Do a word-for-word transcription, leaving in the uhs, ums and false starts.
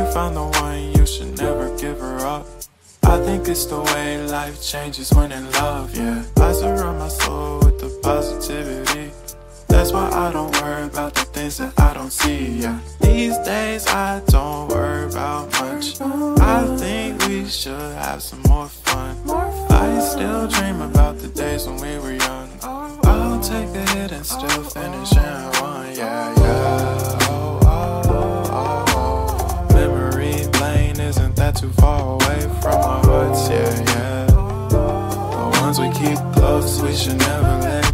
found the one, you should never give her up. I think it's the way life changes when in love, yeah. I surround my soul with the positivity. That's why I don't worry about the things that I don't see, yeah. These days I don't worry about much. I think we should have some more fun. I still dream about the days when we were young. I'll take a hit and still finish in one, yeah, yeah. Oh, oh, oh, oh. Memory lane, isn't that too far away from our hearts, yeah, yeah. The ones we keep close, we should never let